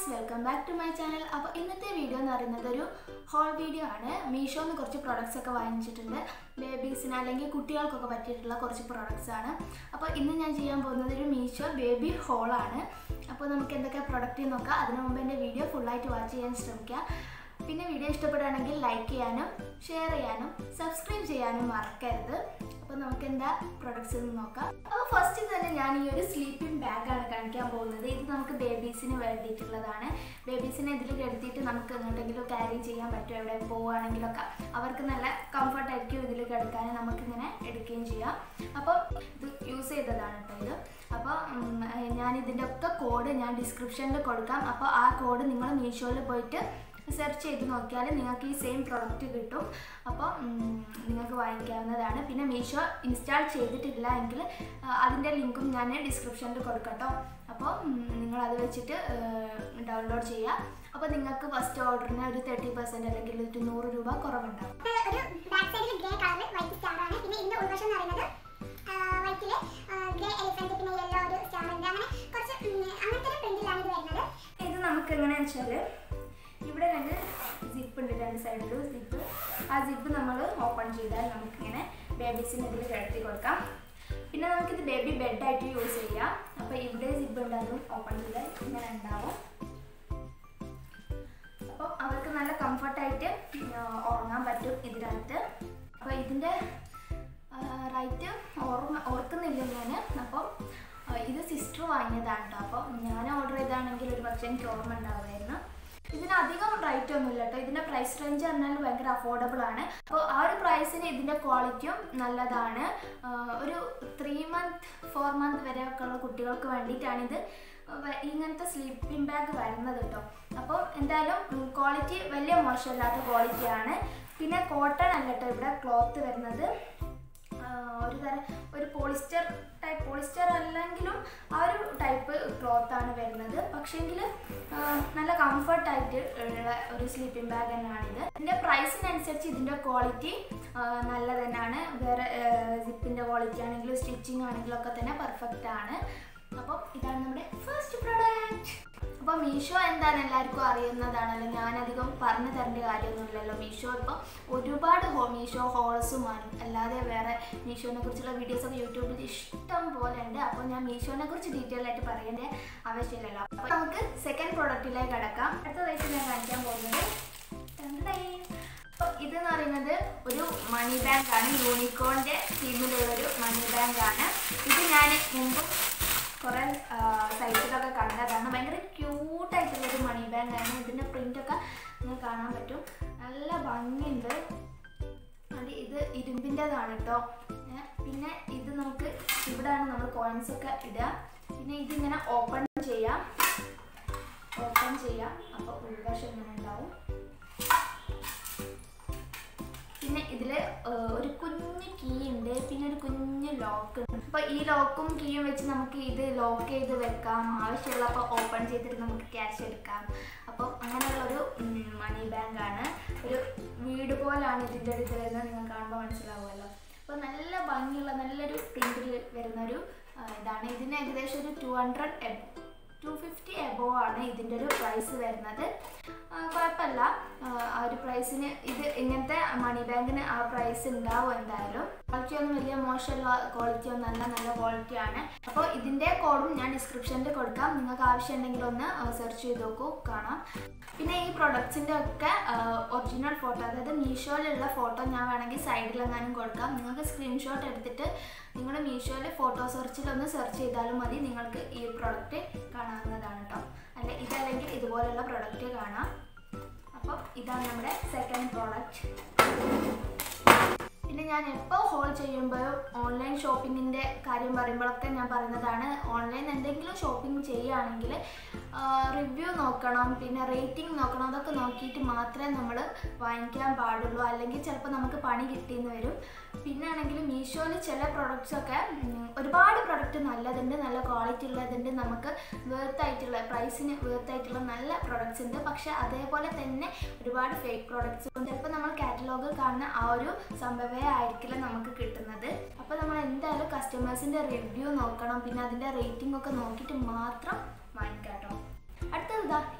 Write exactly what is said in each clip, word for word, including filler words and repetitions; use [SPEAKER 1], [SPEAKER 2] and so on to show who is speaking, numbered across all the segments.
[SPEAKER 1] welcome back to my channel. അപ്പോൾ ഇന്നത്തെ video എന്ന് പറയുന്നത് ഒരു ഹോൾ വീഡിയോ ആണ്. മീഷോന്ന് കുറച്ച് പ്രോഡക്റ്റ്സ് ഒക്കെ വാങ്ങിച്ചിട്ടുണ്ട്. ബേബീസിന് അല്ലെങ്കിൽ കുട്ടികൾക്കൊക്കെ പറ്റിയിട്ടുള്ള കുറച്ച് പ്രോഡക്റ്റ്സ് ആണ്. അപ്പോൾ ഇന്ന് ഞാൻ ചെയ്യാൻ പോകുന്നത് ഒരു മീഷോ ബേബി ഹോൾ ആണ്. അപ്പോൾ നമുക്ക് എന്തൊക്കെ പ്രോഡക്റ്റ് നോക്കാം. അതിനു മുമ്പ് എൻ്റെ വീഡിയോ ഫുൾ ആയിട്ട് വാച്ച് ചെയ്യാൻ ശ്രമിക്കുക. പിന്നെ വീഡിയോ ഇഷ്ടപ്പെടുകയാണെങ്കിൽ ലൈക്ക് ചെയ്യാനും ഷെയർ ചെയ്യാനും സബ്സ്ക്രൈബ് ചെയ്യാനും മറക്കരുത്. അപ്പോൾ നമുക്ക് എന്താ പ്രൊഡക്ട്സ് നോക്കാം. അപ്പോൾ ഫസ്റ്റ് തന്നെ ഞാൻ ഈ ഒരു സ്ലീപ്പിംഗ് ബാഗാണ് കാണിക്കാൻ പോകുന്നത്. ഇത് നമുക്ക് ബേബീസിന് വേണ്ടിയിട്ടുള്ളതാണ്. ബേബീസിനെ ഇതിൽ കിടത്തിയിട്ട് നമുക്ക് എങ്ങോട്ടെങ്കിലും ക്യാരി ചെയ്യാൻ പറ്റും. എവിടെ പോവുകയാണെങ്കിലൊക്കെ അവർക്ക് നല്ല കംഫർട്ടായിരിക്കും ഇതിൽ കിടക്കാൻ. നമുക്കിങ്ങനെ എടുക്കുകയും ചെയ്യാം. അപ്പോൾ ഇത് യൂസ് ചെയ്തതാണ് കേട്ടോ ഇത്. അപ്പോൾ ഞാൻ ഇതിൻ്റെ ഒക്കെ കോഡ് ഞാൻ ഡിസ്ക്രിപ്ഷനിൽ കൊടുക്കാം. അപ്പോൾ ആ കോഡ് നിങ്ങൾ മീഷോയിൽ പോയിട്ട് സെർച്ച് ചെയ്ത് നോക്കിയാൽ നിങ്ങൾക്ക് ഈ സെയിം പ്രോഡക്റ്റ് കിട്ടും. അപ്പോൾ നിങ്ങൾക്ക് വാങ്ങിക്കാവുന്നതാണ്. പിന്നെ മീഷോ ഇൻസ്റ്റാൾ ചെയ്തിട്ടില്ല എങ്കിൽ അതിൻ്റെ ലിങ്കും ഞാൻ ഡിസ്ക്രിപ്ഷനിൽ കൊടുക്കട്ടോ. അപ്പോൾ നിങ്ങളത് വെച്ചിട്ട് ഡൗൺലോഡ് ചെയ്യുക. അപ്പോൾ നിങ്ങൾക്ക് ഫസ്റ്റ് ഓർഡറിന് ഒരു തേർട്ടി പെർസെൻറ്റ് അല്ലെങ്കിൽ ഒരു നൂറ് രൂപ കുറവുണ്ടാവും. ഇത് നമുക്ക് എങ്ങനെയാണെന്ന് വെച്ചാൽ ഇവിടെ രണ്ട് സിപ്പ് ഉണ്ട്, രണ്ട് സൈഡിലും സിപ്പ്. ആ സിപ്പ് നമ്മൾ ഓപ്പൺ ചെയ്താൽ നമുക്കിങ്ങനെ ബേബീസിന് ഇതിൽ കിടത്തി കൊടുക്കാം. പിന്നെ നമുക്കിത് ബേബി ബെഡായിട്ട് യൂസ് ചെയ്യാം. അപ്പോൾ ഇവിടെ സിപ്പ് ഉണ്ട്, അതും ഓപ്പൺ ചെയ്താൽ ഇങ്ങനെ ഉണ്ടാവും. അപ്പോൾ അവർക്ക് നല്ല കംഫർട്ടായിട്ട് ഉറങ്ങാൻ പറ്റും ഇതിനകത്ത്. അപ്പോൾ ഇതിൻ്റെ റൈറ്റ് ഓർമ്മ ഓർക്കുന്നില്ല ഞാൻ. അപ്പോൾ ഇത് സിസ്റ്റർ വാങ്ങിയതാണ് കേട്ടോ. അപ്പോൾ ഞാൻ ഓർഡർ ചെയ്താണെങ്കിൽ ഒരു പക്ഷേ എനിക്ക് ഓർമ്മ ഉണ്ടാവുമായിരുന്നു. ഇതിന് അധികം റേറ്റ് ഒന്നുമില്ല കേട്ടോ. ഇതിൻ്റെ പ്രൈസ് റേഞ്ച് പറഞ്ഞാൽ ഭയങ്കര അഫോർഡബിൾ ആണ്. അപ്പോൾ ആ ഒരു പ്രൈസിന് ഇതിൻ്റെ ക്വാളിറ്റിയും നല്ലതാണ്. ഒരു ത്രീ മന്ത് ഫോർ മന്ത് വരെ ഒക്കെ ഉള്ള കുട്ടികൾക്ക് വേണ്ടിയിട്ടാണ് ഇത് ഇങ്ങനത്തെ സ്ലീപ്പിംഗ് ബാഗ് വരുന്നത് കേട്ടോ. അപ്പോൾ എന്തായാലും ക്വാളിറ്റി വലിയ മോശമില്ലാത്ത ക്വാളിറ്റിയാണ്. പിന്നെ കോട്ടൺ അല്ല കേട്ടോ ഇവിടെ ക്ലോത്ത് വരുന്നത്. ഒരു തരം ഒരു പോളിസ്റ്റർ ടൈപ്പ് പോളിസ്റ്റർ അല്ലെങ്കിലും ആ ഒരു ടൈപ്പ് ക്ലോത്താണ് വരുന്നത്. പക്ഷേങ്കിൽ നല്ല കംഫർട്ടായിട്ട് ഉള്ള ഒരു സ്ലീപ്പിംഗ് ബാഗ് തന്നെയാണിത്. ഇതിൻ്റെ പ്രൈസിനനുസരിച്ച് ഇതിൻ്റെ ക്വാളിറ്റി നല്ല തന്നെയാണ്. വേറെ സിപ്പിൻ്റെ ക്വാളിറ്റി ആണെങ്കിലും സ്റ്റിച്ചിങ് ആണെങ്കിലും ഒക്കെ തന്നെ പെർഫെക്റ്റ് ആണ്. അപ്പോൾ ഇതാണ് നമ്മുടെ ഫസ്റ്റ് പ്രോഡക്റ്റ്. അപ്പോൾ മീഷോ എന്താണെന്ന് എല്ലാവർക്കും അറിയുന്നതാണല്ലോ. ഞാനധികം പറഞ്ഞു തരേണ്ട കാര്യമൊന്നുമില്ലല്ലോ. മീഷോ ഇപ്പോൾ ഒരുപാട് ഹോ മീഷോ ഹോൾസും അല്ലാതെ വേറെ മീഷോനെ കുറിച്ചുള്ള വീഡിയോസൊക്കെ യൂട്യൂബിൽ ഇഷ്ടം പോലെ ഉണ്ട്. അപ്പോൾ ഞാൻ മീഷോനെ കുറിച്ച് ഡീറ്റെയിൽ ആയിട്ട് പറയേണ്ട ആവശ്യമില്ലല്ലോ. അപ്പോൾ നമുക്ക് സെക്കൻഡ് പ്രോഡക്റ്റിലേക്ക് കടക്കാം. അടുത്തതായിട്ട് ഞാൻ കാണിക്കാൻ പോകുന്നത് അപ്പോൾ ഇതെന്ന് പറയുന്നത് ഒരു മണി ബാങ്കാണ്. യൂണിക്കോണിൻ്റെ തീമിലുള്ളൊരു മണി ബാങ്കാണ്. ഇത് ഞാൻ മുമ്പ് കുറേ സൈറ്റിലൊക്കെ കണ്ടതാണ്. ഭയങ്കര ക്യൂട്ടായിട്ടുള്ളൊരു മണി ബാങ്കാണ്. ഇതിൻ്റെ പ്രിൻ്റൊക്കെ നിങ്ങൾക്ക് കാണാൻ പറ്റും. നല്ല ഭംഗിയുണ്ട്. അത് ഇത് ഇരുമ്പിൻ്റെതാണ് കേട്ടോ. പിന്നെ ഇത് നമുക്ക് ഇവിടെയാണ് നമ്മൾ കോയിൻസൊക്കെ ഇടുക. പിന്നെ ഇതിങ്ങനെ ഓപ്പൺ ചെയ്യാം ഓപ്പൺ ചെയ്യാം അപ്പോൾ ഉൾവശം ഇങ്ങനെ ഉണ്ടാവും. പിന്നെ ഇതിൽ ഒരു കുഞ്ഞ് കീ ഉണ്ട്, പിന്നെ ഒരു കുഞ്ഞ് ലോക്ക് ഉണ്ട്. അപ്പോൾ ഈ ലോക്കും കീയും വെച്ച് നമുക്ക് ഇത് ലോക്ക് ചെയ്ത് വെക്കാം. ആവശ്യമുള്ളപ്പോൾ ഓപ്പൺ ചെയ്തിട്ട് നമുക്ക് ക്യാഷ് എടുക്കാം. അപ്പോൾ അങ്ങനെയുള്ളൊരു മണി ബാങ്കാണ്. ഒരു വീട് പോലാണ് ഇതിൻ്റെ അടുത്ത് വരുന്നത്. നിങ്ങൾ കാണുമ്പോൾ മനസ്സിലാവുമല്ലോ. അപ്പോൾ നല്ല ഭംഗിയുള്ള നല്ലൊരു പ്രിൻറ്റിൽ വരുന്നൊരു ഇതാണ്. ഇതിന് ഏകദേശം ഒരു two hundred two fifty above ആണ് ഇതിൻ്റെ ഒരു പ്രൈസ് വരുന്നത്. കുഴപ്പമില്ല ആ ഒരു പ്രൈസിന്. ഇത് ഇങ്ങനത്തെ മണി ബാങ്കിന് ആ പ്രൈസ് ഉണ്ടാവും എന്തായാലും. ക്വാളിറ്റി ഒന്നും വലിയ മോശമുള്ള ക്വാളിറ്റി ഒന്നും നല്ല നല്ല ക്വാളിറ്റിയാണ്. അപ്പോൾ ഇതിൻ്റെ കോഡും ഞാൻ ഡിസ്ക്രിപ്ഷനിൽ കൊടുക്കാം. നിങ്ങൾക്ക് ആവശ്യമുണ്ടെങ്കിൽ ഒന്ന് സെർച്ച് ചെയ്ത് നോക്കൂ, കാണാം. പിന്നെ ഈ പ്രൊഡക്ട്സിൻ്റെ ഒക്കെ ഒറിജിനൽ ഫോട്ടോ, അതായത് മീഷോയിലുള്ള ഫോട്ടോ ഞാൻ വേണമെങ്കിൽ സൈഡിലെങ്ങാനും കൊടുക്കാം. നിങ്ങൾക്ക് സ്ക്രീൻഷോട്ട് എടുത്തിട്ട് നിങ്ങൾ മീഷോയിൽ ഫോട്ടോ സെർച്ചിലൊന്ന് സെർച്ച് ചെയ്താലും മതി. നിങ്ങൾക്ക് ഈ പ്രൊഡക്റ്റ് കാണാവുന്നതാണ് കേട്ടോ. അല്ല ഇതല്ലെങ്കിൽ ഇതുപോലെയുള്ള പ്രൊഡക്റ്റ് കാണാം. അപ്പോൾ ഇതാണ് നമ്മുടെ സെക്കൻഡ് പ്രോഡക്റ്റ്. പിന്നെ ഞാൻ എപ്പോൾ ഹോൾ ചെയ്യുമ്പോഴും ഓൺലൈൻ ഷോപ്പിങ്ങിൻ്റെ കാര്യം പറയുമ്പോഴൊക്കെ ഞാൻ പറയുന്നതാണ്, ഓൺലൈൻ എന്തെങ്കിലും ഷോപ്പിംഗ് ചെയ്യുകയാണെങ്കിൽ റിവ്യൂ നോക്കണം, പിന്നെ റേറ്റിംഗ് നോക്കണം. അതൊക്കെ നോക്കിയിട്ട് മാത്രമേ നമ്മൾ വാങ്ങിക്കാൻ പാടുള്ളൂ. അല്ലെങ്കിൽ ചിലപ്പോൾ നമുക്ക് പണി കിട്ടിയെന്ന് വരും. പിന്നെ ആണെങ്കിൽ മീഷോയിൽ ചില പ്രൊഡക്ട്സൊക്കെ ഒരുപാട് പ്രൊഡക്റ്റ് നല്ലതുണ്ട്, നല്ല ക്വാളിറ്റി ഉള്ളതുണ്ട്, നമുക്ക് വേർത്തായിട്ടുള്ള പ്രൈസിന് വേർത്തായിട്ടുള്ള നല്ല പ്രൊഡക്ട്സ് ഉണ്ട്. പക്ഷേ അതേപോലെ തന്നെ ഒരുപാട് ഫേക്ക് പ്രൊഡക്ട്സ് ഉണ്ട്. ചിലപ്പോൾ നമ്മൾ കാറ്റലോഗിൽ കാണുന്ന ആ ഒരു സംഭവമേ ആയിരിക്കില്ല നമുക്ക് കിട്ടുന്നത്. അപ്പോൾ നമ്മൾ എന്തായാലും കസ്റ്റമേഴ്സിൻ്റെ റിവ്യൂ നോക്കണം, പിന്നെ അതിൻ്റെ റേറ്റിംഗ് ഒക്കെ നോക്കിയിട്ട് മാത്രം വാങ്ങിക്കാം കേട്ടോ. അടുത്തത് ഇതാ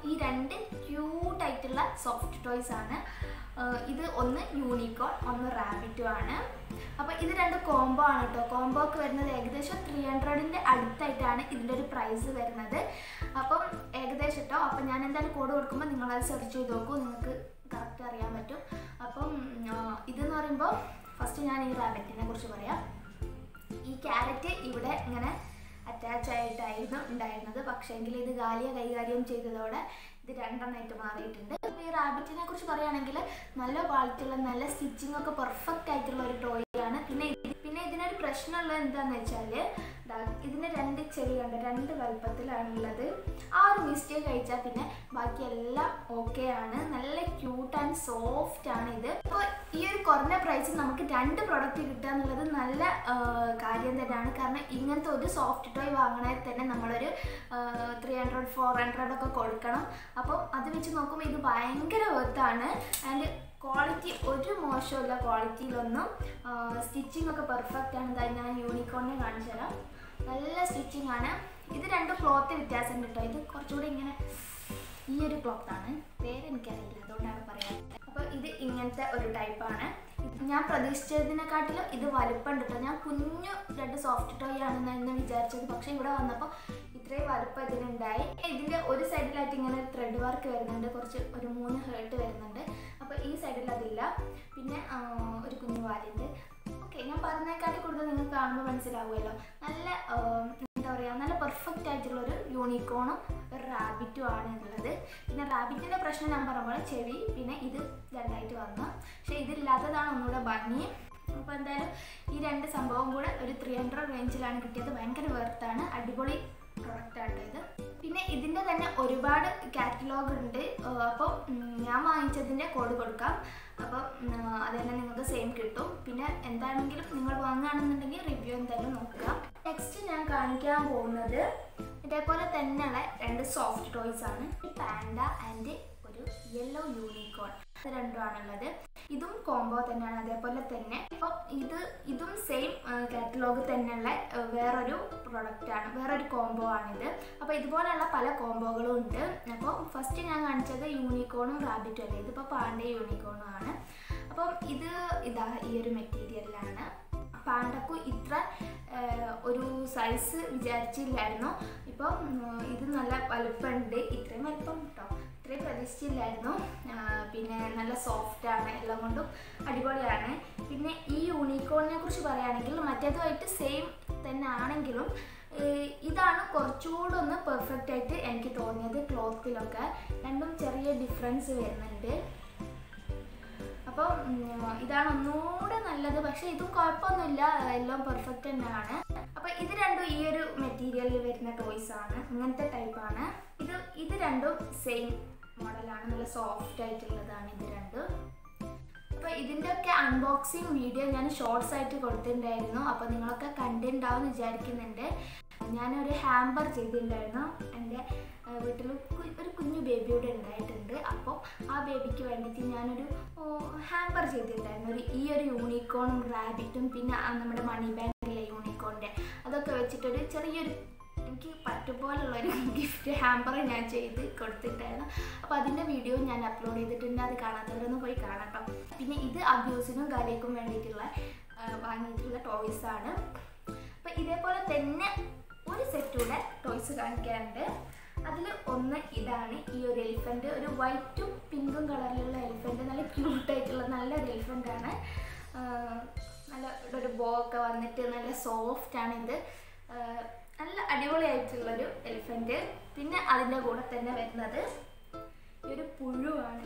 [SPEAKER 1] ഈ രണ്ട് ക്യൂട്ടായിട്ടുള്ള സോഫ്റ്റ് ടോയ്സ് ആണ്. ഇത് ഒന്ന് യൂണിക്കോൺ, ഒന്ന് റാബിറ്റും ആണ്. അപ്പോൾ ഇത് രണ്ട് കോംബോ ആണ് കേട്ടോ. കോംബോക്ക് വരുന്നത് ഏകദേശം ത്രീ ഹൺഡ്രഡിൻ്റെ അടുത്തായിട്ടാണ് ഇതിൻ്റെ ഒരു പ്രൈസ് വരുന്നത്. അപ്പം ഏകദേശം കേട്ടോ. അപ്പം ഞാൻ എന്തായാലും കോഡ് കൊടുക്കുമ്പോൾ നിങ്ങളത് സെർച്ച് ചെയ്ത് നോക്കൂ, നിങ്ങൾക്ക് കറക്റ്റ് അറിയാൻ പറ്റും. അപ്പം ഇതെന്ന് പറയുമ്പോൾ ഫസ്റ്റ് ഞാൻ ഈ റാബിറ്റിനെ കുറിച്ച് പറയാം. ഈ ക്യാരറ്റ് ഇവിടെ ഇങ്ങനെ അറ്റാച്ച് ആയിട്ടായിരുന്നു ഉണ്ടായിരുന്നത്. പക്ഷേങ്കിൽ ഇത് ഗാലിയ കൈകാര്യം ചെയ്തതോടെ ഇത് രണ്ടെണ്ണമായിട്ട് മാറിയിട്ടുണ്ട്. അപ്പോൾ ഈ റാബിറ്റിനെ കുറിച്ച് പറയുകയാണെങ്കിൽ നല്ല ക്വാളിറ്റിയുള്ള നല്ല സ്റ്റിച്ചിങ് ഒക്കെ പെർഫെക്റ്റ് ആയിട്ടുള്ള ഒരു ടോയ് ആണ്. പിന്നെ പിന്നെ ഇതിനൊരു പ്രശ്നമുള്ളത് എന്താണെന്ന് വെച്ചാൽ ഇതിന് രണ്ട് ചെറിയ ഉണ്ട്, രണ്ട് വലുപ്പത്തിലാണുള്ളത്. ആ ഒരു മിസ്റ്റേക്ക് കഴിച്ചാൽ പിന്നെ ബാക്കിയെല്ലാം ഓക്കെ ആണ്. നല്ല ക്യൂട്ട് ആൻഡ് സോഫ്റ്റ് ആണ് ഇത്. അപ്പോൾ ഈ ഒരു കുറഞ്ഞ പ്രൈസിൽ നമുക്ക് രണ്ട് പ്രൊഡക്റ്റ് കിട്ടുക എന്നുള്ളത് നല്ല കാര്യം തന്നെയാണ്. കാരണം ഇങ്ങനത്തെ ഒരു സോഫ്റ്റ് ടോയ് വാങ്ങണമെങ്കിൽ തന്നെ നമ്മളൊരു ത്രീ ഹൺഡ്രഡ് ഫോർ ഹൺഡ്രഡ് ഒക്കെ കൊടുക്കണം. അപ്പോൾ അത് വെച്ച് നോക്കുമ്പോൾ ഇത് ഭയങ്കര വെർത്താണ്. ആൻഡ് ക്വാളിറ്റി ഒരു മോശമില്ല, ക്വാളിറ്റിയിലൊന്നും. സ്റ്റിച്ചിങ് ഒക്കെ പെർഫെക്റ്റ് ആണ്. എന്തായാലും ഞാൻ യൂണിക്കോണിനെ കാണിച്ചു തരാം. നല്ല സ്റ്റിച്ചിങ് ആണ്. ഇത് രണ്ട് ക്ലോത്ത് വ്യത്യാസമുണ്ട് കേട്ടോ. ഇത് കുറച്ചുകൂടി ഇങ്ങനെ ഈ ഒരു ക്ലോത്താണ്, പേര് എനിക്കറിയില്ല, അതുകൊണ്ടാണ് പറയാൻ. അപ്പോൾ ഇത് ഇങ്ങനത്തെ ഒരു ടൈപ്പാണ്. ഞാൻ പ്രതീക്ഷിച്ചതിനെക്കാട്ടിലും ഇത് വലുപ്പമുണ്ട് കേട്ടോ. ഞാൻ കുഞ്ഞു രണ്ട് സോഫ്റ്റ് ടോയ് ആണെന്നായിരുന്നു വിചാരിച്ചത്. പക്ഷേ ഇവിടെ വന്നപ്പോൾ ഇത്രയും വലുപ്പം ഇതിനുണ്ടായി. ഇതിൻ്റെ ഒരു സൈഡിലായിട്ട് ഇങ്ങനെ ത്രെഡ് വർക്ക് വരുന്നുണ്ട്, കുറച്ച് ഒരു മൂന്ന് ഹേർട്ട് വരുന്നുണ്ട്. അപ്പോൾ ഈ സൈഡിൽ അതില്ല. പിന്നെ ഒരു കുഞ്ഞു വാലുണ്ട്. ഓക്കെ, ഞാൻ പറഞ്ഞേക്കാട്ടി കൂടുതൽ നിങ്ങൾക്ക് കാണുമ്പോൾ മനസ്സിലാവുമല്ലോ. നല്ല എന്താ പറയുക, നല്ല പെർഫെക്റ്റ് ആയിട്ടുള്ളൊരു യൂണിക്കോണും ഒരു റാബിറ്റും ആണ് ഉള്ളത്. പിന്നെ റാബിറ്റിൻ്റെ പ്രശ്നം ഞാൻ പറയുമ്പോൾ ചെവി, പിന്നെ ഇത് രണ്ടായിട്ട് വന്നു. പക്ഷേ ഇതില്ലാത്തതാണ് ഒന്നുകൂടെ ഭംഗി. അപ്പോൾ എന്തായാലും ഈ രണ്ട് സംഭവം കൂടെ ഒരു ത്രീ ഹൺഡ്രഡ് റേഞ്ചിലാണ് കിട്ടിയത്. ഭയങ്കര വെർത്താണ്, അടിപൊളി പ്രൊഡക്റ്റാണ് ഇത്. പിന്നെ ഇതിൻ്റെ തന്നെ ഒരുപാട് കാറ്റലോഗ് ഉണ്ട്. അപ്പോൾ ഞാൻ വാങ്ങിച്ചതിൻ്റെ കോഡ് കൊടുക്കാം. അപ്പം അത് തന്നെ നിങ്ങൾക്ക് സെയിം കിട്ടും. പിന്നെ എന്താണെങ്കിലും നിങ്ങൾ വാങ്ങുകയാണെന്നുണ്ടെങ്കിൽ റിവ്യൂ എന്തായാലും നോക്കുക. നെക്സ്റ്റ് ഞാൻ കാണിക്കാൻ പോകുന്നത് ഇതേപോലെ തന്നെയുള്ള രണ്ട് സോഫ്റ്റ് ടോയ്സ് ആണ്. പാൻഡ ആൻഡ് ഒരു യെല്ലോ യൂണിക്കോൺ, ഇത് രണ്ടുമാണുള്ളത്. ഇതും കോംബോ തന്നെയാണ്, അതേപോലെ തന്നെ. അപ്പോൾ ഇത് ഇതും സെയിം കാറ്റലോഗ് തന്നെയുള്ള വേറൊരു പ്രൊഡക്റ്റാണ്, വേറൊരു കോംബോ ആണിത്. അപ്പോൾ ഇതുപോലെയുള്ള പല കോംബോകളും ഉണ്ട്. അപ്പോൾ ഫസ്റ്റ് ഞാൻ കാണിച്ചത് യൂണിക്കോണും റാബിറ്റും അല്ലേ, ഇതിപ്പോൾ പാൻഡ യൂണിക്കോണും ആണ്. അപ്പം ഇത് ഇതാ ഈ ഒരു മെറ്റീരിയലാണ്. പാണ്ടക്കും ഇത്ര ഒരു സൈസ് വിചാരിച്ചില്ലായിരുന്നു. ഇപ്പോൾ ഇത് നല്ല വലുപ്പമുണ്ട്, ഇത്രയും വലുപ്പം കേട്ടോ, ഇത്രയും പ്രതീക്ഷിച്ചില്ലായിരുന്നു. പിന്നെ നല്ല സോഫ്റ്റാണ്, എല്ലാം കൊണ്ടും അടിപൊളിയാണ്. പിന്നെ ഈ യൂണിക്കോണിനെ കുറിച്ച് പറയുകയാണെങ്കിൽ മറ്റേതുമായിട്ട് സെയിം തന്നെ ആണെങ്കിലും ഇതാണ് കുറച്ചുകൂടെ ഒന്ന് പെർഫെക്റ്റ് ആയിട്ട് എനിക്ക് തോന്നിയത്. ക്ലോത്തിലൊക്കെ രണ്ടും ചെറിയ ഡിഫറൻസ് വരുന്നുണ്ട്. അപ്പം ഇതാണ് ഒന്നുകൂടെ നല്ലത്. പക്ഷേ ഇതും കുഴപ്പമൊന്നുമില്ല, എല്ലാം പെർഫെക്റ്റ് തന്നെയാണ്. അപ്പോൾ ഇത് രണ്ടും ഈ ഒരു മെറ്റീരിയലിൽ വരുന്ന ടോയ്സ് ആണ്, ഇങ്ങനത്തെ ടൈപ്പാണ്. ഇത് ഇത് രണ്ടും സെയിം മോഡലാണ്, നല്ല സോഫ്റ്റ് ആയിട്ടുള്ളതാണ് ഇത് രണ്ടും. അപ്പോൾ ഇതിൻ്റെയൊക്കെ അൺബോക്സിങ് വീഡിയോ ഞാൻ ഷോർട്സ് ആയിട്ട് കൊടുത്തിട്ടുണ്ടായിരുന്നു. അപ്പോൾ നിങ്ങളൊക്കെ കണ്ടിട്ടുണ്ടാവും എന്ന് വിചാരിക്കുന്നുണ്ട്. ഞാനൊരു ഹാമ്പർ ചെയ്തിട്ടുണ്ടായിരുന്നു. എൻ്റെ വീട്ടിൽ ഒരു കുഞ്ഞു ബേബിയുടെ ഉണ്ടായിട്ടുണ്ട്. അപ്പോൾ ആ ബേബിക്ക് വേണ്ടിയിട്ട് ഞാനൊരു ഹാമ്പർ ചെയ്തിട്ടുണ്ടായിരുന്നു. ഒരു ഈ ഒരു യൂണിക്കോണും റാബിറ്റും പിന്നെ നമ്മുടെ മണി ബാങ്കിലെ യൂണിക്കോണിൻ്റെ അതൊക്കെ വെച്ചിട്ടൊരു ചെറിയൊരു എനിക്ക് പറ്റുപോലുള്ളൊരു ഗിഫ്റ്റ് ഹാമ്പർ ഞാൻ ചെയ്ത് കൊടുത്തിട്ടായിരുന്നു. അപ്പോൾ അതിൻ്റെ വീഡിയോ ഞാൻ അപ്ലോഡ് ചെയ്തിട്ടുണ്ട്, അത് കാണാത്തവരൊന്ന് പോയി കാണട്ടോ. പിന്നെ ഇത് അബ്യൂസിനും കാര്യക്കും വേണ്ടിയിട്ടുള്ള വാങ്ങിയിട്ടുള്ള ടോയ്സാണ്. അപ്പോൾ ഇതേപോലെ തന്നെ ഒരു സെറ്റൂടെ ടോയ്സ് കാണിക്കാറുണ്ട്. അതിൽ ഒന്ന് ഇതാണ്, ഈ ഒരു എലിഫൻറ്റ്, ഒരു വൈറ്റും പിങ്കും കളറിലുള്ള എലിഫൻറ്റ്, നല്ല ക്യൂട്ടായിട്ടുള്ള നല്ലൊരു എലിഫൻ്റാണ്. നല്ല ഒരു ബോ ഒക്കെ വന്നിട്ട് നല്ല സോഫ്റ്റാണ് ഇത്, നല്ല അടിപൊളിയായിട്ടുള്ളൊരു എലിഫൻറ്റ്. പിന്നെ അതിൻ്റെ കൂടെ തന്നെ വരുന്നത് ഈ ഒരു പുഴുവാണ്.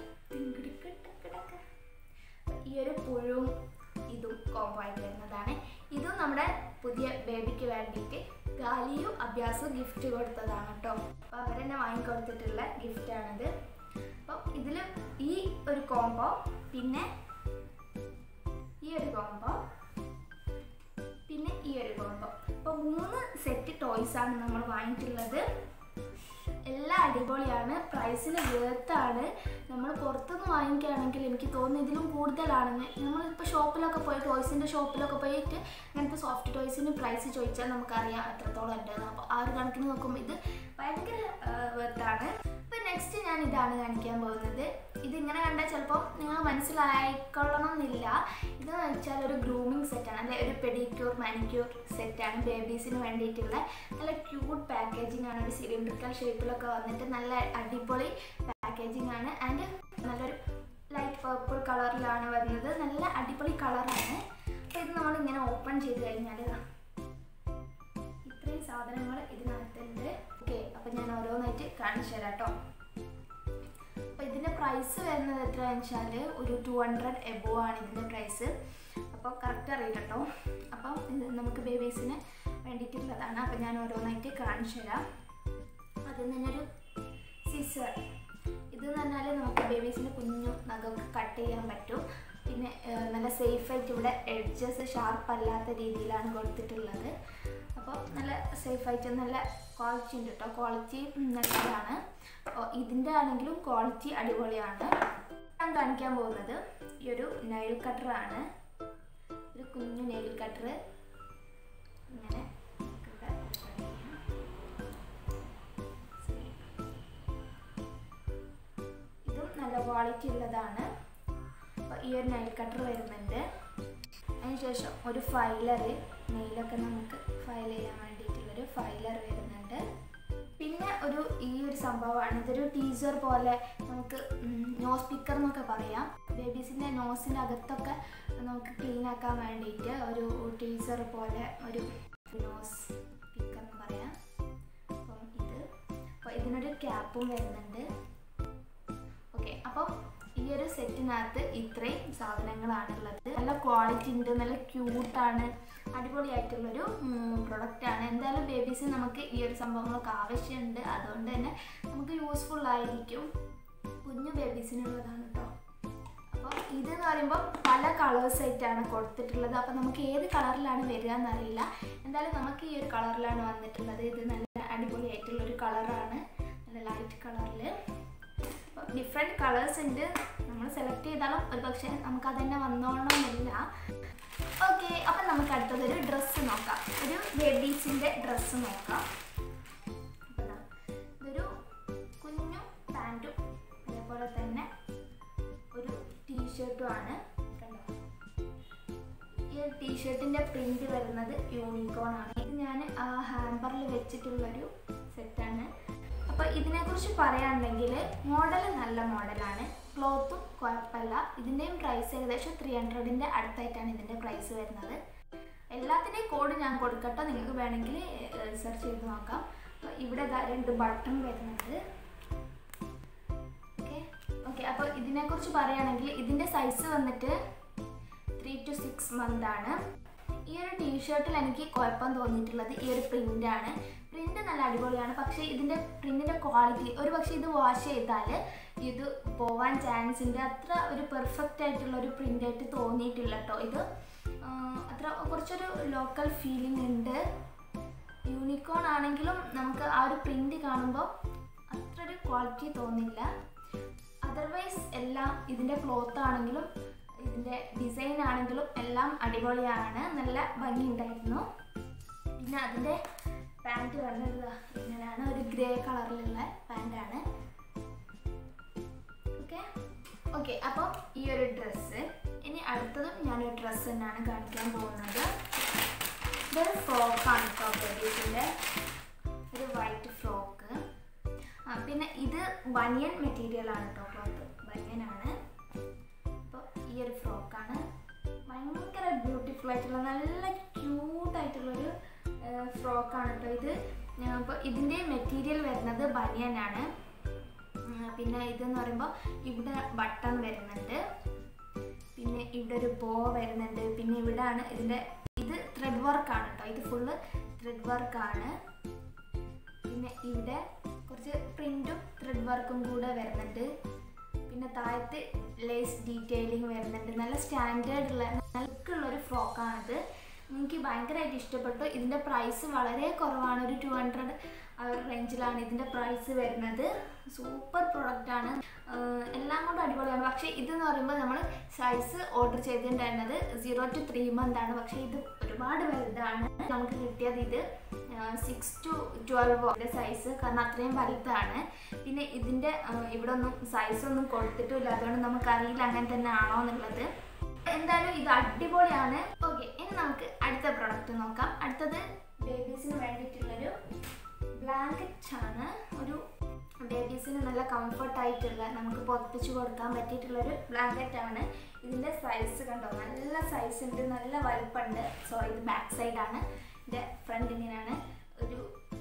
[SPEAKER 1] ഈ ഒരു പുഴുവും ഇതും കോംബോ ആയിട്ട് വരുന്നതാണ്. ഇതും നമ്മുടെ പുതിയ ബേബിക്ക് വേണ്ടിയിട്ട് ഗാലിയും അഭ്യാസവും ഗിഫ്റ്റ് കൊടുത്തതാണ് കേട്ടോ. അപ്പോൾ അവരെന്നെ വാങ്ങിക്കൊടുത്തിട്ടുള്ള ഗിഫ്റ്റാണിത്. അപ്പോൾ ഇതിൽ ഈ ഒരു കോംബോ, പിന്നെ ഈ ഒരു കോംബോ, പിന്നെ ഈ ഒരു കോംബോ, അപ്പോൾ മൂന്ന് സെറ്റ് ടോയ്സാണ് നമ്മൾ വാങ്ങിയിട്ടുള്ളത്. എല്ലാം അടിപൊളിയാണ്, പ്രൈസിന് വേർത്താണ്. നമ്മൾ പുറത്തുനിന്ന് വാങ്ങിക്കുകയാണെങ്കിൽ എനിക്ക് തോന്നുന്നു ഇതിലും കൂടുതലാണെന്ന്. നമ്മളിപ്പോൾ ഷോപ്പിലൊക്കെ പോയി ടോയ്സിൻ്റെ ഷോപ്പിലൊക്കെ പോയിട്ട് ഇങ്ങനത്തെ സോഫ്റ്റ് ടോയ്സിന് പ്രൈസ് ചോദിച്ചാൽ നമുക്കറിയാം എത്രത്തോളം ഉണ്ടെന്ന്. അപ്പോൾ ആ ഒരു കണക്കിന് നോക്കുമ്പോൾ ഇത് ഭയങ്കര വേർത്താണ്. അപ്പോൾ നെക്സ്റ്റ് നെക്സ്റ്റ് ഞാൻ ഇതാണ് കാണിക്കാൻ പോകുന്നത്. ഇതിങ്ങനെ കണ്ടാൽ ചിലപ്പോൾ നിങ്ങൾ മനസ്സിലായിക്കൊള്ളണം എന്നില്ല. ഇതെന്ന് വെച്ചാൽ ഒരു ഗ്രൂമിങ് സെറ്റാണ്, അല്ലെ ഒരു പെഡിക്യൂർ മാനിക്യൂർ സെറ്റാണ് ബേബീസിന് വേണ്ടിയിട്ടുള്ള. നല്ല ക്യൂട്ട് പാക്കേജിംഗ് ആണ്, ഒരു സിലിണ്ടറിക്കൽ ഷേപ്പിലൊക്കെ വന്നിട്ട് നല്ല അടിപൊളി പാക്കേജിംഗ് ആണ്. ആൻഡ് നല്ലൊരു ലൈറ്റ് പർപ്പിൾ കളറിലാണ് വരുന്നത്, നല്ല അടിപൊളി കളറാണ്. അപ്പോൾ ഇത് നമ്മളിങ്ങനെ ഓപ്പൺ ചെയ്ത് കഴിഞ്ഞാൽ ഇത്രയും സാധനങ്ങൾ ഇതിനകത്തുണ്ട്. ഓക്കെ, അപ്പോൾ ഞാൻ ഓരോന്നായിട്ട് കാണിച്ചു തരാം കേട്ടോ. അപ്പോൾ ഇതിൻ്റെ പ്രൈസ് വരുന്നത് എത്രയാണെന്ന് വെച്ചാൽ ഒരു ടു ഹൺഡ്രഡ് എബോ ആണ് ഇതിൻ്റെ പ്രൈസ്. അപ്പോൾ കറക്റ്റ് അറിയില്ല കേട്ടോ. അപ്പം ഇത് നമുക്ക് ബേബീസിന് വേണ്ടിയിട്ടുള്ളതാണ്. അപ്പോൾ ഞാൻ ഓരോന്നായിട്ട് കാണിച്ചു തരാം. അതിൽ നിന്നൊരു സിസർ, ഇതെന്ന് പറഞ്ഞാൽ നമുക്ക് ബേബീസിൻ്റെ കുഞ്ഞു നഖമൊക്കെ കട്ട് ചെയ്യാൻ പറ്റും. പിന്നെ നല്ല സേഫായിട്ട് ഇവിടെ എഡ്ജസ് ഷാർപ്പല്ലാത്ത രീതിയിലാണ് കൊടുത്തിട്ടുള്ളത്. അപ്പോൾ നല്ല സേഫായിട്ട് നല്ല ക്വാളിറ്റി ഉണ്ട് കേട്ടോ. ക്വാളിറ്റി നല്ലതാണ്. ഇതിൻ്റെ ആണെങ്കിലും ക്വാളിറ്റി അടിപൊളിയാണ്. ഞാൻ കാണിക്കാൻ പോകുന്നത് ഈ ഒരു നെയിൽ കട്ടറാണ്. ഒരു കുഞ്ഞു നെയിൽ കട്ടർ ഇങ്ങനെ ഇതും നല്ല ക്വാളിറ്റി ഉള്ളതാണ്. അപ്പോൾ ഈ ഒരു നെയിൽ കട്ടർ വരുന്നുണ്ട്. അതിനുശേഷം ഒരു ഫൈലർ, നെയിലൊക്കെ നമുക്ക് ഫയൽ ചെയ്യാൻ വേണ്ടിയിട്ടുള്ളൊരു ഫൈലർ വരുന്നുണ്ട്. പിന്നെ ഒരു ഈ ഒരു സംഭവമാണ്, ഇതൊരു ടീസർ പോലെ നമുക്ക് നോസ് പിക്കർ എന്നൊക്കെ പറയാം. ബേബീസിൻ്റെ നോസിൻ്റെ അകത്തൊക്കെ നമുക്ക് ക്ലീൻ ആക്കാൻ വേണ്ടിയിട്ട് ഒരു ടീസർ പോലെ ഒരു നോസ് പിക്കർ എന്ന് പറയാം. അപ്പം ഇത് അപ്പോൾ ഇതിനൊരു ക്യാപ്പും വരുന്നുണ്ട്. ഓക്കെ, അപ്പം ഈ ഒരു സെറ്റിനകത്ത് ഇത്രയും സാധനങ്ങളാണുള്ളത്. നല്ല ക്വാളിറ്റി ഉണ്ട്, നല്ല ക്യൂട്ടാണ്, അടിപൊളിയായിട്ടുള്ളൊരു പ്രൊഡക്റ്റാണ്. എന്തായാലും ബേബീസിന് നമുക്ക് ഈ ഒരു സംഭവങ്ങളൊക്കെ ആവശ്യമുണ്ട്. അതുകൊണ്ട് തന്നെ നമുക്ക് യൂസ്ഫുൾ ആയിരിക്കും. കുഞ്ഞു ബേബീസിനുള്ളതാണ് കേട്ടോ. അപ്പോൾ ഇതെന്ന് പറയുമ്പോൾ പല കളേഴ്സായിട്ടാണ് കൊടുത്തിട്ടുള്ളത്. അപ്പോൾ നമുക്ക് ഏത് കളറിലാണ് വരിക എന്നറിയില്ല. എന്തായാലും നമുക്ക് ഈ ഒരു കളറിലാണ് വന്നിട്ടുള്ളത്. ഇത് നല്ല അടിപൊളിയായിട്ടുള്ളൊരു കളറാണ്, നല്ല ലൈറ്റ് കളറിൽ. ഡിഫറെൻറ്റ് കളേഴ്സ് ഉണ്ട്. നമ്മൾ സെലക്ട് ചെയ്താലും ഒരു പക്ഷേ നമുക്കത് തന്നെ വന്നോളണമെന്നില്ല. ഓക്കെ, അപ്പം നമുക്ക് അടുത്തതൊരു ഡ്രസ്സ് നോക്കാം. ഒരു ബേബീസിൻ്റെ ഡ്രസ്സ് നോക്കാം. അപ്പം ഇതൊരു കുഞ്ഞു പാൻറ്റും അതേപോലെ തന്നെ ഒരു ടീഷർട്ടുമാണ്. കണ്ടോ, ഈ ഒരു ടീഷർട്ടിൻ്റെ പ്രിൻ്റ് വരുന്നത് യൂണിക്കോൺ ആണ്. ഇത് ഞാൻ ആ ഹാമ്പറിൽ വെച്ചിട്ടുള്ളൊരു സെറ്റാണ്. അപ്പോൾ ഇതിനെക്കുറിച്ച് പറയുകയാണെങ്കിൽ മോഡൽ നല്ല മോഡലാണ്, ക്ലോത്തും കുഴപ്പമില്ല. ഇതിൻ്റെയും പ്രൈസ് ഏകദേശം ത്രീ ഹൺഡ്രഡിൻ്റെ അടുത്തായിട്ടാണ് ഇതിൻ്റെ പ്രൈസ് വരുന്നത്. എല്ലാത്തിൻ്റെയും കോഡ് ഞാൻ കൊടുക്കട്ടെ, നിങ്ങൾക്ക് വേണമെങ്കിൽ സെർച്ച് ചെയ്ത് നോക്കാം. അപ്പോൾ ഇവിടെ രണ്ട് ബട്ടൺ വരുന്നുണ്ട്. ഓക്കെ ഓക്കെ അപ്പോൾ ഇതിനെക്കുറിച്ച് പറയുകയാണെങ്കിൽ ഇതിൻ്റെ സൈസ് വന്നിട്ട് ത്രീ ടു സിക്സ് മന്ത് ആണ്. ഈ ഒരു ടീഷർട്ടിൽ എനിക്ക് കുഴപ്പം തോന്നിയിട്ടുള്ളത് ഈ ഒരു പ്രിൻ്റാണ്. പ്രിൻ്റ് നല്ല അടിപൊളിയാണ്, പക്ഷേ ഇതിൻ്റെ പ്രിൻറ്റിൻ്റെ ക്വാളിറ്റി ഒരു പക്ഷേ ഇത് വാഷ് ചെയ്താൽ ഇത് പോവാൻ ചാൻസ് ഉണ്ട്. അത്ര ഒരു പെർഫെക്റ്റ് ആയിട്ടുള്ളൊരു പ്രിൻ്റായിട്ട് തോന്നിയിട്ടില്ല കേട്ടോ. ഇത് അത്ര കുറച്ചൊരു ലോക്കൽ ഫീലിംഗ് ഉണ്ട്. യൂണിക്കോൺ ആണെങ്കിലും നമുക്ക് ആ ഒരു പ്രിൻ്റ് കാണുമ്പോൾ അത്ര ഒരു ക്വാളിറ്റി തോന്നില്ല. അതർവൈസ് എല്ലാം ഇതിൻ്റെ ക്ലോത്ത് ആണെങ്കിലും ഇതിൻ്റെ ഡിസൈൻ ആണെങ്കിലും എല്ലാം അടിപൊളിയാണ്, നല്ല ഭംഗിയുണ്ടായിരുന്നു. പിന്നെ അതിൻ്റെ പാൻറ്റ് വരുന്നത് ഇങ്ങനെയാണ്, ഒരു ഗ്രേ കളറിലുള്ള പാൻറ്റാണ്. ഓക്കെ ഓക്കെ അപ്പോൾ ഈ ഒരു ഡ്രസ്സ്. ഇനി അടുത്തതും ഞാനൊരു ഡ്രസ്സ് തന്നെയാണ് കാണിക്കാൻ പോകുന്നത്. ഇതൊരു ഫ്രോക്കാണ് കേട്ടോ, ബേബീസിൻ്റെ ഒരു വൈറ്റ് ഫ്രോക്ക്. ആ പിന്നെ ഇത് ബനിയൻ മെറ്റീരിയലാണ് കേട്ടോ, ക്ലോത്ത് ബനിയനാണ്. അപ്പോൾ ഈ ഒരു ഫ്രോക്കാണ്, ഭയങ്കര ബ്യൂട്ടിഫുൾ ആയിട്ടുള്ള നല്ല ക്യൂട്ടായിട്ടുള്ളൊരു ഫ്രോക്കാണ് കേട്ടോ ഇത്. അപ്പോൾ ഇതിൻ്റെ മെറ്റീരിയൽ വരുന്നത് ബനിയനാണ്. പിന്നെ ഇതെന്ന് പറയുമ്പോൾ ഇവിടെ ബട്ടൺ വരുന്നുണ്ട്, പിന്നെ ഇവിടെ ഒരു ബോ വരുന്നുണ്ട്, പിന്നെ ഇവിടെയാണ് ഇതിൻ്റെ ഇത് ത്രെഡ് വർക്കാണ് കേട്ടോ, ഇത് ഫുള്ള് ത്രെഡ് വർക്കാണ്. പിന്നെ ഇവിടെ കുറച്ച് പ്രിൻറ്റും ത്രെഡ് വർക്കും കൂടെ വരുന്നുണ്ട്. പിന്നെ താഴത്ത് ലേസ് ഡീറ്റെയിലിംഗ് വരുന്നുണ്ട്. നല്ല സ്റ്റാൻഡേർഡുള്ള നല്ലൊരു ഫ്രോക്കാണിത്. എനിക്ക് ഭയങ്കരമായിട്ട് ഇഷ്ടപ്പെട്ടു. ഇതിൻ്റെ പ്രൈസ് വളരെ കുറവാണ്, ഒരു ടു ഹൺഡ്രഡ് ആ ഒരു റേഞ്ചിലാണ് ഇതിൻ്റെ പ്രൈസ് വരുന്നത്. സൂപ്പർ പ്രൊഡക്റ്റാണ്, എല്ലാം കൊണ്ടും അടിപൊളിയാണ്. പക്ഷേ ഇതെന്ന് പറയുമ്പോൾ നമ്മൾ സൈസ് ഓർഡർ ചെയ്തിട്ടുണ്ടായിരുന്നത് സീറോ ടു ത്രീ മന്ത് ആണ്, പക്ഷേ ഇത് ഒരുപാട് വലുതാണ് നമുക്ക് കിട്ടിയത്. ഇത് സിക്സ് ടു ട്വൽവോ ഇതിൻ്റെ സൈസ്, കാരണം അത്രയും വലുതാണ്. പിന്നെ ഇതിൻ്റെ ഇവിടെ ഒന്നും സൈസൊന്നും കൊടുത്തിട്ടില്ല, അതുകൊണ്ട് നമുക്കറിയില്ല അങ്ങനെ തന്നെ ആണോ എന്നുള്ളത്. എന്തായാലും ഇത് അടിപൊളിയാണ്. ഓക്കെ, ഇനി നമുക്ക് അടുത്ത പ്രൊഡക്റ്റ് നോക്കാം. അടുത്തത് ബേബീസിന് വേണ്ടിയിട്ടുള്ളൊരു ബ്ലാങ്കറ്റ് ആണ്. ഒരു ബേബീസിന് നല്ല കംഫർട്ടായിട്ടുള്ള, നമുക്ക് പൊതിപ്പിച്ച് കൊടുക്കാൻ പറ്റിയിട്ടുള്ളൊരു ബ്ലാങ്കറ്റ് ആണ്. ഇതിൻ്റെ സൈസ് കണ്ടോ, നല്ല സൈസ് ഉണ്ട്, നല്ല വലുപ്പമുണ്ട്. സോ ഇത് ബാക്ക് സൈഡാണ്. ഇതിൻ്റെ ഫ്രണ്ട് ഇങ്ങനെയാണ്, ഒരു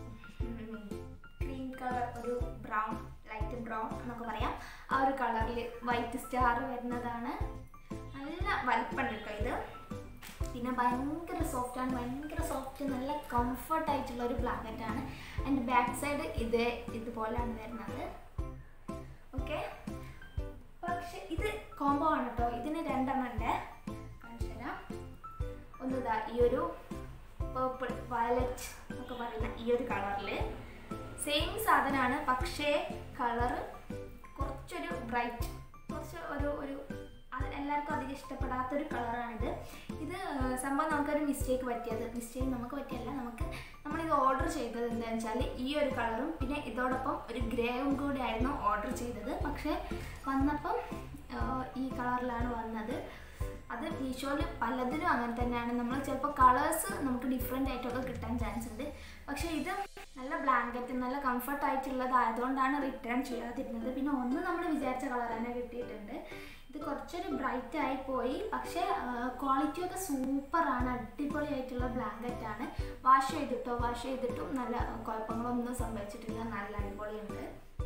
[SPEAKER 1] ക്രീം കളർ, ഒരു ബ്രൗൺ, ലൈറ്റ് ബ്രൗൺ എന്നൊക്കെ പറയാം, ആ ഒരു കളറിൽ വൈറ്റ് സ്റ്റാർ വരുന്നതാണ്. നല്ല വലുപ്പമുണ്ട് കേട്ടോ ഇത്. പിന്നെ ഭയങ്കര സോഫ്റ്റാണ്, ഭയങ്കര സോഫ്റ്റ്, നല്ല കംഫർട്ടായിട്ടുള്ള ഒരു ബ്ലാങ്കറ്റാണ്. ആൻഡ് ബാക്ക് സൈഡ് ഇത് ഇതുപോലെയാണ് വരുന്നത്. ഓക്കെ, പക്ഷെ ഇത് കോംബോ ആണ് കേട്ടോ. ഇതിന് രണ്ടെണ്ണം ഉണ്ട്, കാണിച്ചു തരാം. ഒന്ന് ഇതാ ഈ ഒരു പേർപ്പിൾ വയലറ്റ് എന്നൊക്കെ പറയുന്ന ഈ ഒരു കളറിൽ സെയിം സാധനമാണ്, പക്ഷേ കളറ് കുറച്ചൊരു ബ്രൈറ്റ്, കുറച്ച് ഒരു ഒരു അത് എല്ലാവർക്കും അധികം ഇഷ്ടപ്പെടാത്തൊരു കളറാണിത്. ഇത് സംഭവം നമുക്കൊരു മിസ്റ്റേക്ക് പറ്റിയത്, മിസ്റ്റേക്ക് നമുക്ക് പറ്റിയല്ല, നമുക്ക് നമ്മളിത് ഓർഡർ ചെയ്തത് എന്താണെന്ന് വെച്ചാൽ ഈ ഒരു കളറും പിന്നെ ഇതോടൊപ്പം ഒരു ഗ്രേയും കൂടെ ആയിരുന്നു ഓർഡർ ചെയ്തത്. പക്ഷേ വന്നപ്പം ഈ കളറിലാണ് വന്നത്. അത് മീഷോയിൽ പലതിനും അങ്ങനെ തന്നെയാണ്. നമ്മൾ ചിലപ്പോൾ കളേഴ്സ് നമുക്ക് ഡിഫറെൻ്റ് ആയിട്ടൊക്കെ കിട്ടാൻ ചാൻസ് ഉണ്ട്. പക്ഷേ ഇത് നല്ല ബ്ലാങ്കറ്റ്, നല്ല കംഫർട്ടായിട്ടുള്ളതായതുകൊണ്ടാണ് റിട്ടേൺ ചെയ്യാതിരുന്നത്. പിന്നെ ഒന്ന് നമ്മൾ വിചാരിച്ച കളർ തന്നെ കിട്ടിയിട്ടുണ്ട്. ഇത് കുറച്ചൊരു ബ്രൈറ്റ് ആയി പോയി, പക്ഷേ ക്വാളിറ്റിയൊക്കെ സൂപ്പറാണ്, അടിപൊളിയായിട്ടുള്ള ബ്ലാങ്കറ്റാണ്. വാഷ് ചെയ്തിട്ടോ വാഷ് ചെയ്തിട്ടും നല്ല കുഴപ്പങ്ങളൊന്നും സംഭവിച്ചിട്ടില്ല, നല്ല അടിപൊളിയുണ്ട്.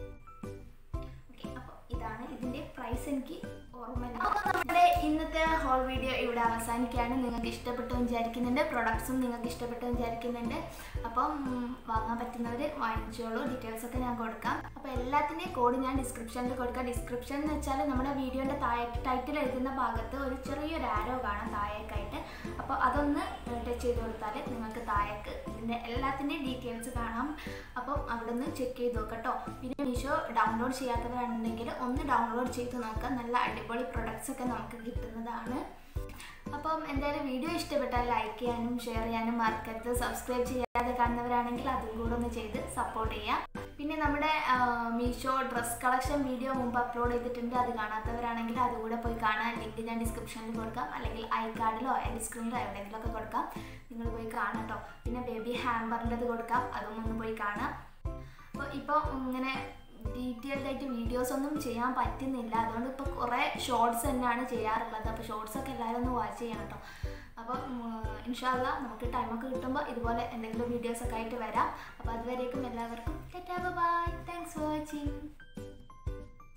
[SPEAKER 1] ഓക്കെ, അപ്പോൾ ഇതാണ് ഇതിൻ്റെ പ്രൈസ്. എനിക്ക് ഓർമ്മയില്ല. നമ്മുടെ ഇന്നത്തെ ഹോൾ വീഡിയോ ഇവിടെ അവസാനിക്കുകയാണ്. നിങ്ങൾക്ക് ഇഷ്ടപ്പെട്ടു വിചാരിക്കുന്നുണ്ട്, പ്രൊഡക്ട്സും നിങ്ങൾക്ക് ഇഷ്ടപ്പെട്ടു വിചാരിക്കുന്നുണ്ട്. അപ്പം വാങ്ങാൻ പറ്റുന്നവർ വാങ്ങിച്ചോളൂ, ഡീറ്റെയിൽസൊക്കെ ഞാൻ കൊടുക്കാം. അപ്പോൾ എല്ലാത്തിൻ്റെയും കോഡ് ഞാൻ ഡിസ്ക്രിപ്ഷനിൽ കൊടുക്കാം. ഡിസ്ക്രിപ്ഷൻ എന്ന് വെച്ചാൽ നമ്മുടെ വീഡിയോൻ്റെ താഴെ ടൈറ്റിൽ എഴുതുന്ന ഭാഗത്ത് ഒരു ചെറിയൊരു ആരോ കാണാം താഴേക്കായിട്ട്. അപ്പോൾ അതൊന്ന് ടച്ച് ചെയ്ത് കൊടുത്താൽ നിങ്ങൾക്ക് താഴേക്ക് ഇതിൻ്റെ എല്ലാത്തിൻ്റെയും ഡീറ്റെയിൽസ് കാണാം. അപ്പം അവിടെ നിന്ന് ചെക്ക് ചെയ്ത് നോക്കാം കേട്ടോ. പിന്നെ മീഷോ ഡൗൺലോഡ് ചെയ്യാത്തവരുണ്ടെങ്കിൽ ഒന്ന് ഡൗൺലോഡ് ചെയ്ത് നോക്കാം. നല്ല അടിപൊളി പ്രൊഡക്ട്സ് ഒക്കെ നമുക്ക് കിട്ടുന്നതാണ്. അപ്പം എന്തായാലും വീഡിയോ ഇഷ്ടപ്പെട്ടാൽ ലൈക്ക് ചെയ്യാനും ഷെയർ ചെയ്യാനും മറക്കരുത്. സബ്സ്ക്രൈബ് ചെയ്യാതെ കാണുന്നവരാണെങ്കിൽ അതും കൂടെ ഒന്ന് ചെയ്ത് സപ്പോർട്ട് ചെയ്യാം. പിന്നെ നമ്മുടെ മീഷോ ഡ്രസ് കളക്ഷൻ വീഡിയോ മുമ്പ് അപ്ലോഡ് ചെയ്തിട്ടുണ്ട്, അത് കാണാത്തവരാണെങ്കിൽ അതുകൂടെ പോയി കാണാൻ. ലിങ്ക് ഞാൻ ഡിസ്ക്രിപ്ഷനിൽ കൊടുക്കാം, അല്ലെങ്കിൽ ഐ കാർഡിലോ എൻഡ് സ്ക്രീനിലോ എവിടെയെങ്കിലുമൊക്കെ കൊടുക്കാം, നിങ്ങൾ പോയി കാണാം കേട്ടോ. പിന്നെ ബേബി ഹാമ്പറിൻ്റെത് കൊടുക്കാം, അതും ഒന്ന് പോയി കാണാം. അപ്പോൾ ഇപ്പോൾ ഇങ്ങനെ ഡീറ്റെയിൽഡ് ആയിട്ട് വീഡിയോസ് ഒന്നും ചെയ്യാൻ പറ്റുന്നില്ല, അതുകൊണ്ട് ഇപ്പോൾ കുറേ ഷോർട്സ് തന്നെയാണ് ചെയ്യാറുള്ളത്. അപ്പോൾ ഷോർട്സൊക്കെ എല്ലാവരും ഒന്ന് വാച്ച് ചെയ്യണം കേട്ടോ. അപ്പം ഇൻഷാ അല്ലാഹ് നമുക്ക് ടൈമൊക്കെ കിട്ടുമ്പോൾ ഇതുപോലെ എന്തെങ്കിലും വീഡിയോസൊക്കെ ആയിട്ട് വരാം. അപ്പോൾ അതുവരേക്കും എല്ലാവർക്കും tata bye, thanks for watching.